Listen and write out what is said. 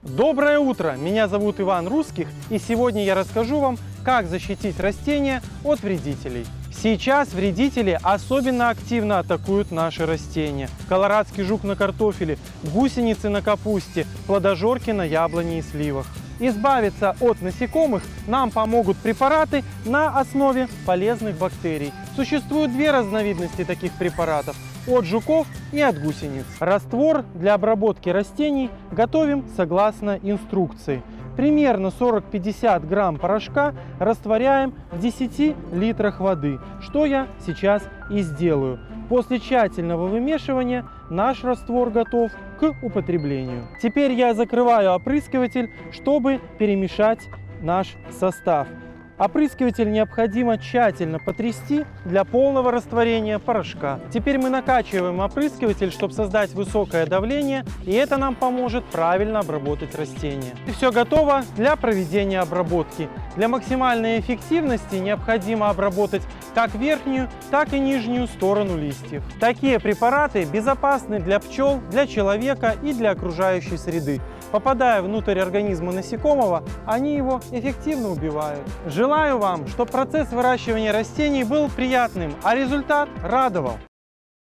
Доброе утро! Меня зовут Иван Русских, и сегодня я расскажу вам, как защитить растения от вредителей. Сейчас вредители особенно активно атакуют наши растения. Колорадский жук на картофеле, гусеницы на капусте, плодожорки на яблоне и сливах. Избавиться от насекомых нам помогут препараты на основе полезных бактерий. Существует две разновидности таких препаратов – от жуков и от гусениц. Раствор для обработки растений готовим согласно инструкции. Примерно 40-50 грамм порошка растворяем в 10 литрах воды, что я сейчас и сделаю. После тщательного вымешивания наш раствор готов к употреблению. Теперь я закрываю опрыскиватель, чтобы перемешать наш состав. Опрыскиватель необходимо тщательно потрясти для полного растворения порошка. Теперь мы накачиваем опрыскиватель, чтобы создать высокое давление, и это нам поможет правильно обработать растения. И все готово для проведения обработки. Для максимальной эффективности необходимо обработать как верхнюю, так и нижнюю сторону листьев. Такие препараты безопасны для пчел, для человека и для окружающей среды. Попадая внутрь организма насекомого, они его эффективно убивают. Желаю вам, чтобы процесс выращивания растений был приятным, а результат радовал.